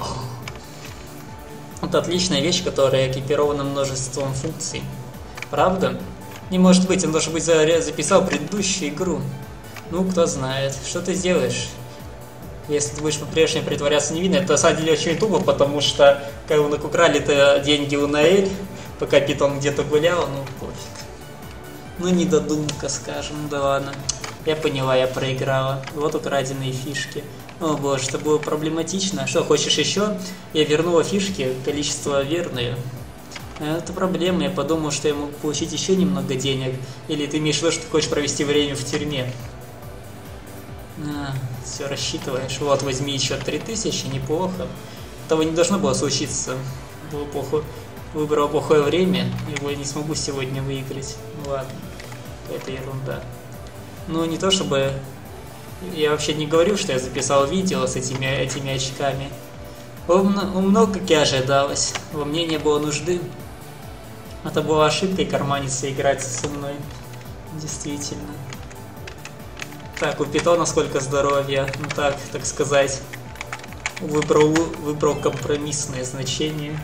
Это отличная вещь, которая экипирована множеством функций. Правда? Не может быть, он должен быть записал предыдущую игру. Ну, кто знает. Что ты сделаешь? Если ты будешь по-прежнему притворяться невинной, это на самом деле очень тупо, потому что как бы украли-то деньги у Наэль, пока Питон где-то гулял, ну пофиг. Ну не додумка, скажем, да ладно. Я поняла, я проиграла. Вот украденные фишки. О боже, это было проблематично. Что, хочешь еще? Я вернула фишки, количество верные. Это проблема, я подумал, что я мог получить еще немного денег. Или ты имеешь в виду, что ты хочешь провести время в тюрьме? А, все рассчитываешь. Вот, возьми еще три тысячи, неплохо. Этого не должно было случиться. Было плохо. Выбрал плохое время, его я не смогу сегодня выиграть. Ну ладно, это ерунда. Ну, не то чтобы... Я вообще не говорю, что я записал видео с этими, этими очками. Умно, умно, как и ожидалось. Во мне не было нужды. Это была ошибкой карманиться играть со мной. Действительно. Так, у Питона сколько здоровья. Ну так, так сказать. Выбрал, выбрал компромиссное значение.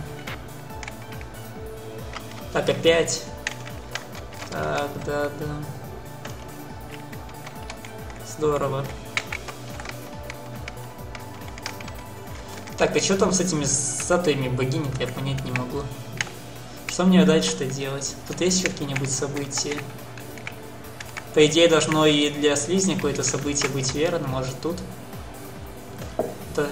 Так, опять. Так, да, да. Здорово. Так, а что там с этими статуями богини, я понять не могу. Что мне дальше-то делать? Тут есть какие-нибудь события? По идее, должно и для слизня какое-то событие быть верно, может тут? Это...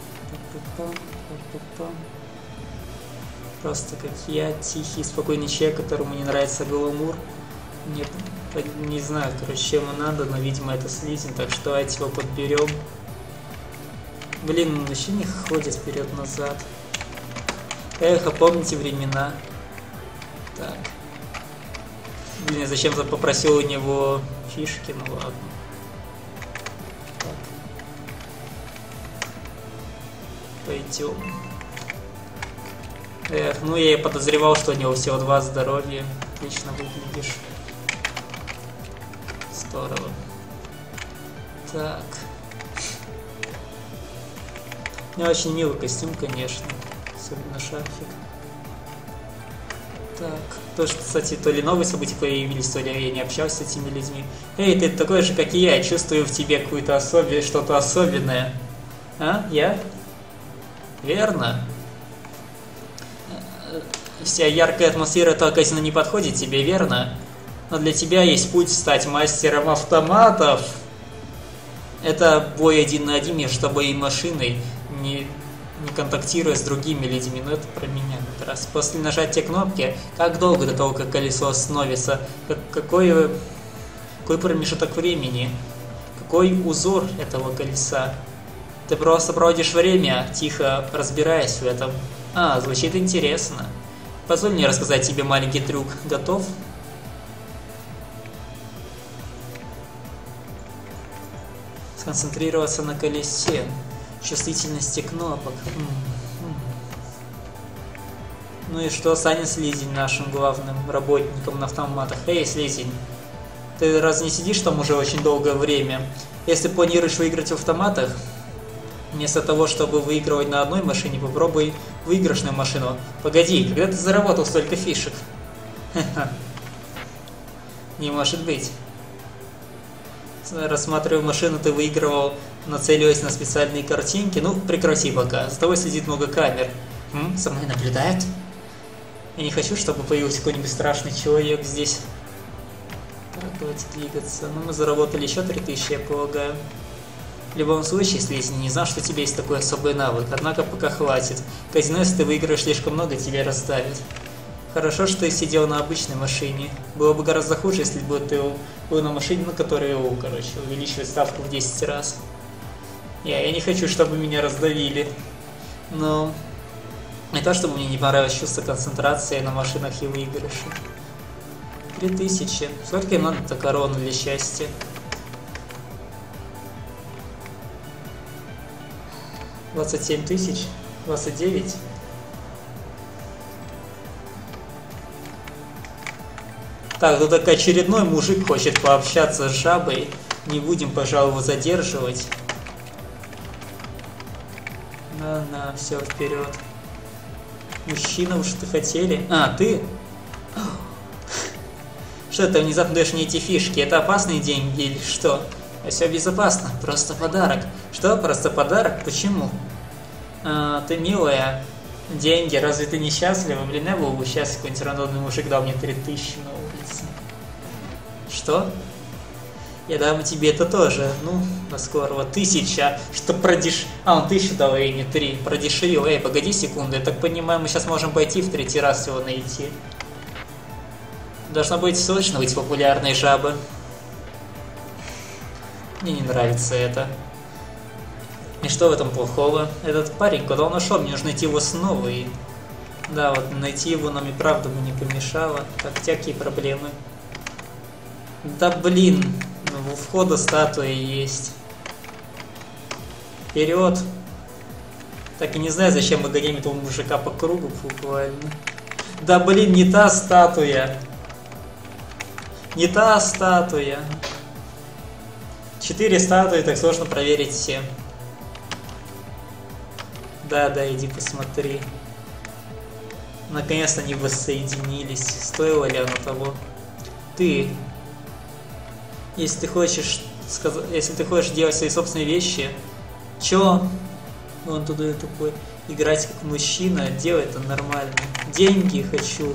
Просто как я, тихий, спокойный человек, которому не нравится гламур. Нет, не знаю, короче, чем ему надо, но, видимо, это слизень, так что давайте его подберем. Блин, он еще не ходит вперед-назад. Эх, а помните времена? Так. Блин, я зачем-то попросил у него фишки, ну ладно. Так. Пойдем. Эх, ну я и подозревал, что у него всего два здоровья. Отлично выглядишь. Здорово. Так. У меня очень милый костюм, конечно. Особенно шарфик. Так. То, что, кстати, то ли новые события появились, то ли я не общался с этими людьми. Эй, ты такой же, как и я. Чувствую в тебе какую-то особенное, что-то особенное. А? Я? Верно. Вся яркая атмосфера этого казино не подходит тебе, верно? Но для тебя есть путь стать мастером автоматов. Это бой один на один между тобой и машиной, не, не контактируя с другими людьми. Но это про меня как раз. После нажатия кнопки, как долго до того, как колесо остановится? Как, какой, какой промежуток времени? Какой узор этого колеса? Ты просто проводишь время, тихо разбираясь в этом. А, звучит интересно. Позволь мне рассказать тебе маленький трюк. Готов? Сконцентрироваться на колесе. Чувствительности кнопок. Ну и что станет Слизень нашим главным работником на автоматах? Эй, Слизень, ты раз не сидишь там уже очень долгое время? Если планируешь выиграть в автоматах, вместо того, чтобы выигрывать на одной машине, попробуй выигрышную машину. Погоди, когда ты заработал столько фишек? Ха-ха. Не может быть. Рассматривая машину, ты выигрывал, нацеливаясь на специальные картинки. Ну, прекрати пока. За тобой следит много камер. М? За мной наблюдают? Я не хочу, чтобы появился какой-нибудь страшный человек здесь. Так, давайте двигаться. Ну, мы заработали еще три тысячи, я полагаю. В любом случае, если я не знал, что у тебя есть такой особый навык, однако пока хватит. Казино, если ты выиграешь слишком много, тебя расставит. Хорошо, что ты сидел на обычной машине. Было бы гораздо хуже, если бы ты был на машине, на которой, короче, увеличивать ставку в десять раз. Я, я не хочу, чтобы меня раздавили. Но не то, чтобы мне не понравилось чувство концентрации на машинах и выигрыше. Три тысячи. Сколько им надо-то корону для счастья? двадцать семь тысяч, двадцать девять. Так, тут так очередной мужик хочет пообщаться с жабой. Не будем, пожалуй, его задерживать. На-на, все, вперед. Мужчина, уж ты хотели? А, ты? Что ты внезапно даешь мне эти фишки? Это опасные деньги или что? Все безопасно, просто подарок. Что, просто подарок? Почему? А, ты милая. Деньги, разве ты несчастлива? Блин, я был бы счастлив, какой-нибудь рандомный мужик дал мне три тысячи на улице. Что? Я дам тебе это тоже. Ну, до скорого. Тысяча. Что продеш... А, он тысячу дал, и не три. Продешевил. Эй, погоди секунду. Я так понимаю, мы сейчас можем пойти в третий раз его найти. Должно быть срочно быть популярной жабы. Мне не нравится это. И что в этом плохого? Этот парень, куда он ушел? Мне нужно найти его снова. И... Да, вот найти его нам и правда бы не помешало. Так, всякие проблемы. Да блин, ну, у входа статуя есть. Вперед! Так и не знаю, зачем мы гоним этого мужика по кругу буквально. Да блин, не та статуя. Не та статуя. Четыре статуи, так сложно проверить все. Да, да, иди посмотри. Наконец-то они воссоединились. Стоило ли оно того? Ты, если ты хочешь сказать, если ты хочешь делать свои собственные вещи, чё? Он туда тупой. Играть как мужчина, делай это нормально. Деньги хочу.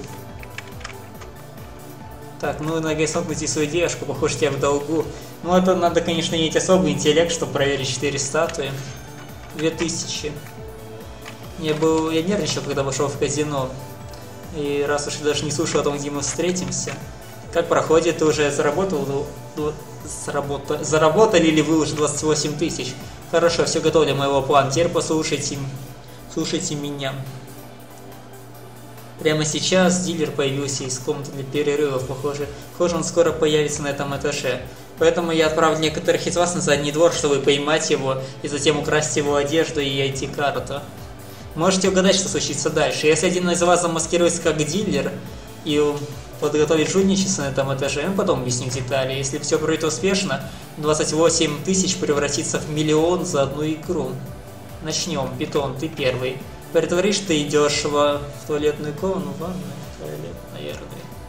Так, ну надо смог найти свою девушку, похоже, тебя в долгу. Ну это надо, конечно, иметь особый интеллект, чтобы проверить четыре статуи. Две тысячи. Я был, я нервничал, когда вошел в казино. И раз уж я даже не слушал о том, где мы встретимся. Как проходит, ты уже заработал, заработали, заработали ли вы уже двадцать восемь тысяч? Хорошо, все готово для моего плана. Теперь послушайте, слушайте меня. Прямо сейчас дилер появился из комнаты для перерывов. Похоже, похоже, он скоро появится на этом этаже. Поэтому я отправлю некоторых из вас на задний двор, чтобы поймать его и затем украсть его одежду и ай ти-карту. Можете угадать, что случится дальше. Если один из вас замаскируется как дилер и подготовить жульничество на этом этаже, мы потом объясним детали. Если все пройдет успешно, двадцать восемь тысяч превратится в миллион за одну игру. Начнем. Питон, ты первый. Притворишь, ты идешь в туалетную комнату, ванную, туалет, наверное.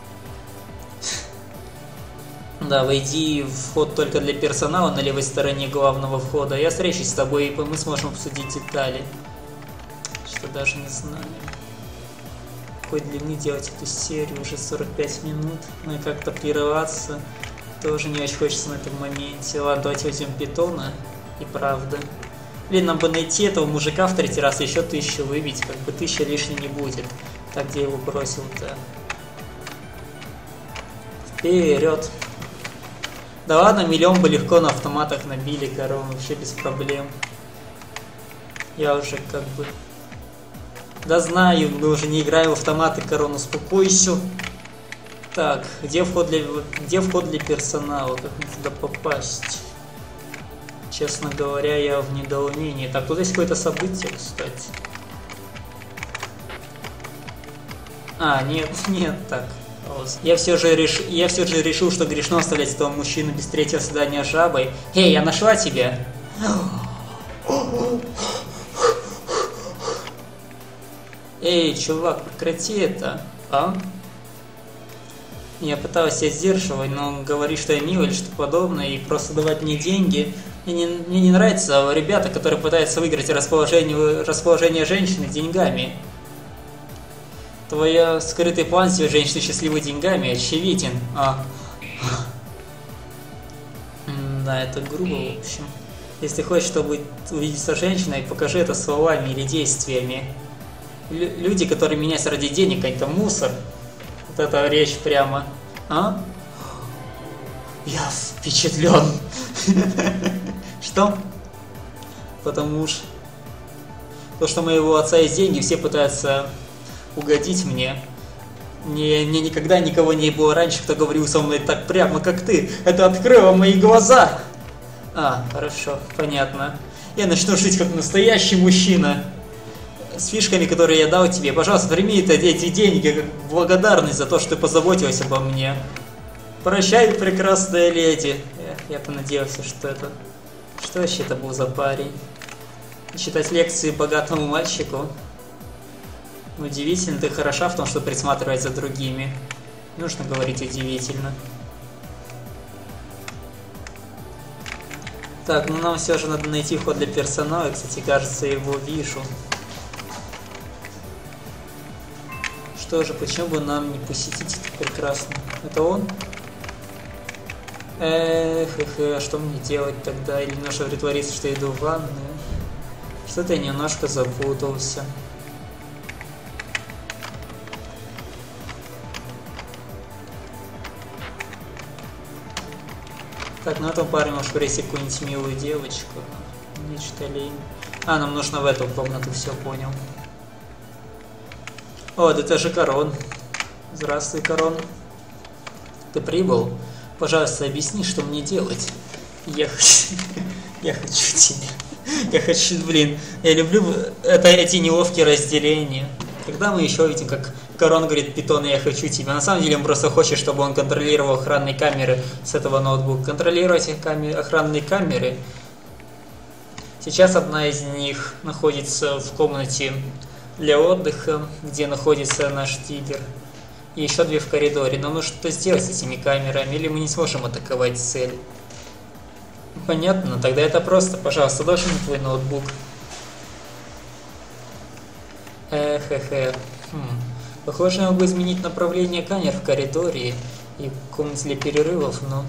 Да, войди в вход только для персонала на левой стороне главного входа. Я встречусь с тобой, и мы сможем обсудить детали. Что даже не знаю. Какой длины делать эту серию? Уже сорок пять минут. Ну и как-то прерываться тоже не очень хочется на этом моменте. Ладно, давайте возьмем питона. И правда. Блин, нам бы найти этого мужика в третий раз, еще тысячу выбить, как бы тысяча лишней не будет. Так, где я его бросил-то? Вперед! Да ладно, миллион бы легко на автоматах набили, короче, вообще без проблем. Я уже как бы... Да знаю, мы уже не играем в автоматы, корону, успокойся. Так, где вход для, где вход для персонала? Как мне туда попасть? Честно говоря, я в недоумении. Так, тут есть какое-то событие, кстати. А, нет, нет, так. Я все же реш... я все же решил, что грешно оставлять этого мужчину без третьего свидания с жабой. Эй, я нашла тебя! Эй, чувак, прекрати это, а? Я пыталась себя сдерживать, но он говорит, что я милый или что-то подобное, и просто давать мне деньги. Мне не, мне не нравятся ребята, которые пытаются выиграть расположение, расположение женщины деньгами. Твой скрытый план сделать женщину счастливой деньгами очевиден. А. Да, это грубо, в общем. Если ты хочешь, чтобы увидеться с женщиной, покажи это словами или действиями. Лю люди, которые меняются ради денег, они там мусор. Вот это речь прямо. А? Я впечатлен. Что? Потому что... То, что у моего отца есть деньги, все пытаются угодить мне. Мне, мне никогда никого не было раньше, кто говорил со мной так прямо, как ты. Это открыло мои глаза. А, хорошо, понятно. Я начну жить как настоящий мужчина. С фишками, которые я дал тебе. Пожалуйста, прими это, эти деньги как благодарность за то, что ты позаботилась обо мне. Прощай, прекрасная леди. Эх, я-то надеялся, что это... Что вообще это был за парень? Читать лекции богатому мальчику? Удивительно, ты хороша в том, что присматривать за другими. Нужно говорить удивительно. Так, ну нам все же надо найти вход для персонала. Кстати, кажется, я его вижу. Что же, почему бы нам не посетить это прекрасно? Это он? Эх, эх, эх, а что мне делать тогда? Или немножко притвориться, что я иду в ванную? Что-то я немножко запутался. Так, ну этого парня может прийти какую-нибудь милую девочку. Нечто лень. А, нам нужно в эту комнату, все понял. О, это же Корон. Здравствуй, Корон. Ты прибыл? Пожалуйста, объясни, что мне делать. Я хочу... Я хочу тебя. Я хочу, блин. Я люблю это, эти неловкие разделения. Когда мы еще видим, как Корон говорит Питону, я хочу тебя. На самом деле он просто хочет, чтобы он контролировал охранные камеры с этого ноутбука. Контролировать камеры, охранные камеры. Сейчас одна из них находится в комнате для отдыха, где находится наш дилер. И еще две в коридоре. Нам нужно что-то сделать с этими камерами, или мы не сможем атаковать цель. Понятно, тогда это просто. Пожалуйста, должен мне твой ноутбук. Эх, эх, эх. Хм. Похоже, я могу изменить направление камер в коридоре и в комнате для перерывов, но...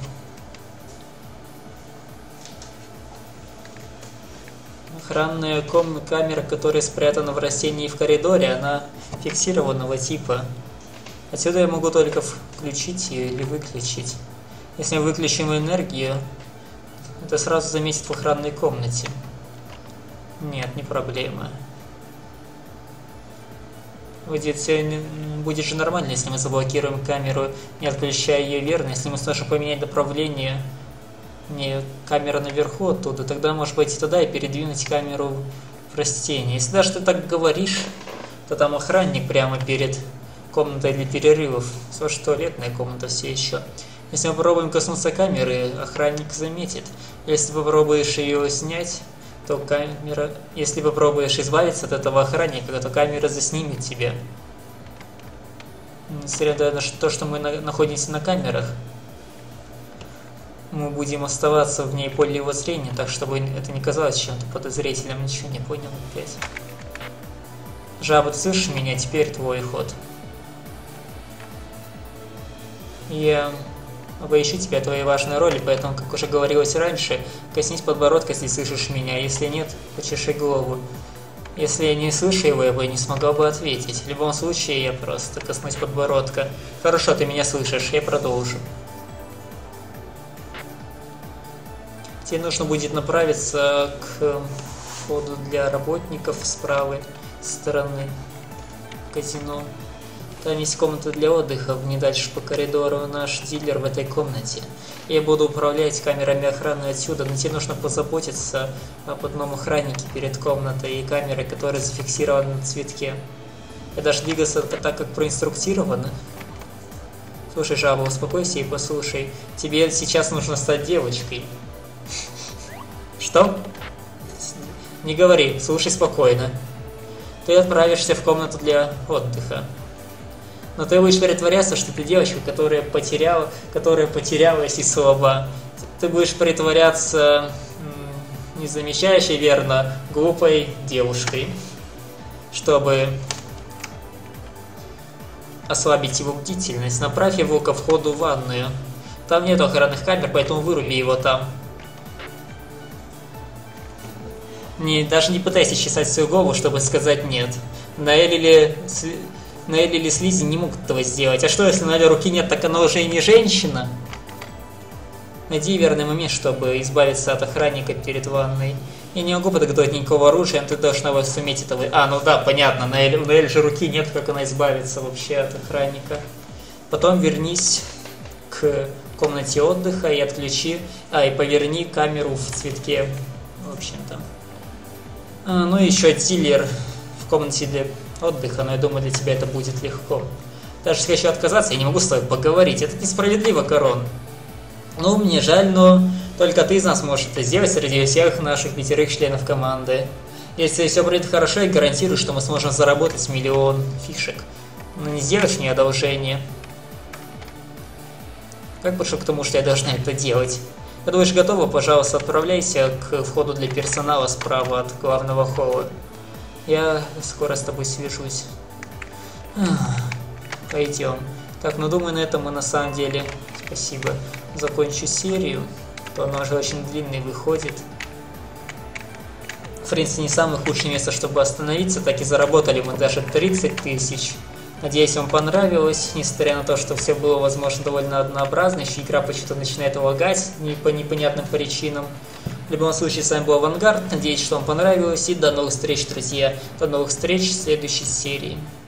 Охранная камера, которая спрятана в растении в коридоре, она фиксированного типа. Отсюда я могу только включить ее или выключить. Если мы выключим энергию, это сразу заметит в охранной комнате. Нет, не проблема. Будет, все, будет же нормально, если мы заблокируем камеру, не отключая ее верно, если мы сможем поменять направление, не камера наверху оттуда, тогда можешь пойти туда и передвинуть камеру в растение. Если даже ты так говоришь, то там охранник прямо перед комнатой для перерывов. Слушай, туалетная комната все еще. Если мы попробуем коснуться камеры, охранник заметит. Если попробуешь ее снять, то камера... Если попробуешь избавиться от этого охранника, то камера заснимет тебя. Несмотря на то, что мы на... находимся на камерах, мы будем оставаться в ней поле его зрения, так чтобы это не казалось чем-то подозрительным. Ничего не понял опять. Жаба, ты слышишь меня? Теперь твой ход. Я... Обоищу тебя твоей важной роли, поэтому, как уже говорилось раньше, коснись подбородка, если слышишь меня, если нет, почеши голову. Если я не слышу его, я бы не смогла бы ответить. В любом случае, я просто коснусь подбородка. Хорошо, ты меня слышишь, я продолжу. Тебе нужно будет направиться к входу для работников с правой стороны казино. Там есть комната для отдыха, не дальше по коридору. Наш дилер в этой комнате. Я буду управлять камерами охраны отсюда, но тебе нужно позаботиться об одном охраннике перед комнатой и камерой, которая зафиксирована на цветке. Я даже двигаться так, как проинструктировано. Слушай, жаба, успокойся и послушай. Тебе сейчас нужно стать девочкой. Что? Не говори, слушай спокойно. Ты отправишься в комнату для отдыха. Но ты будешь притворяться, что ты девочка, которая потеряла, которая потерялась и слаба. Ты будешь притворяться не замечающей, верно, глупой девушкой, чтобы ослабить его бдительность. Направь его ко входу в ванную. Там нет охранных камер, поэтому выруби его там. Не, даже не пытайся чесать свою голову, чтобы сказать нет. Наэль или... Наэль или Слизи не могут этого сделать. А что, если на руки нет, так она уже и не женщина? Найди верный момент, чтобы избавиться от охранника перед ванной. Я не могу подготовить никакого оружия, но ты должна суметь это... А, ну да, понятно, на Эль, на Эль же руки нет, как она избавится вообще от охранника. Потом вернись к комнате отдыха и отключи... А, и поверни камеру в цветке. В общем-то. А, ну и еще дилер в комнате для... отдыха, но я думаю, для тебя это будет легко. Даже если хочу отказаться, я не могу с тобой поговорить. Это несправедливо, Корон. Ну, мне жаль, но только ты из нас можешь это сделать среди всех наших пятерых членов команды. Если все будет хорошо, я гарантирую, что мы сможем заработать миллион фишек. Но не сделаешь мне одолжение. Как пришел к тому, что я должна это делать? Когда будешь готова, пожалуйста, отправляйся к входу для персонала справа от главного холла. Я скоро с тобой свяжусь. Пойдем. Так, ну думаю, на этом мы на самом деле, спасибо, закончу серию. То она уже очень длинной выходит. В принципе, не самое худшее место, чтобы остановиться. Так и заработали мы даже тридцать тысяч. Надеюсь, вам понравилось, несмотря на то, что все было, возможно, довольно однообразно. Еще игра почему-то начинает лагать не по непонятным причинам. В любом случае, с вами был Авангард. Надеюсь, что вам понравилось. И до новых встреч, друзья. До новых встреч в следующей серии.